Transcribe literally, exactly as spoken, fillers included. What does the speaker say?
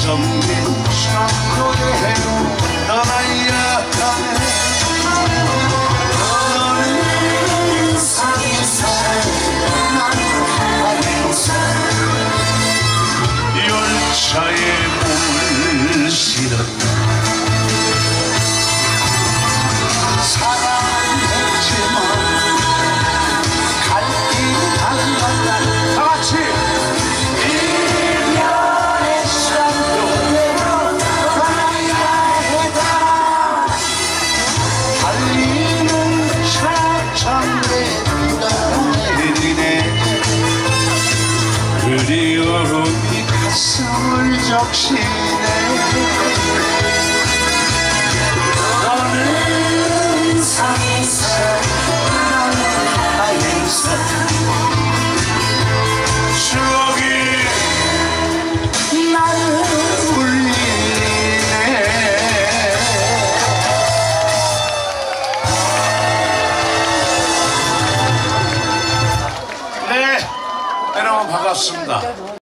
정든 창고에로 떠나야 하네. 너는 상에서 나는 하늘에서 열차에 몸을 실었다. 사랑했지만 갈 길 달랐다. 다같이 이별의 쌍도로 떠나야 했다. 달리는 차창에 내리네. 그리움이 가슴을 적시네. 너는 상에서 나는 하에서 추억이 나를 울리네. 네, 여러분 반갑습니다.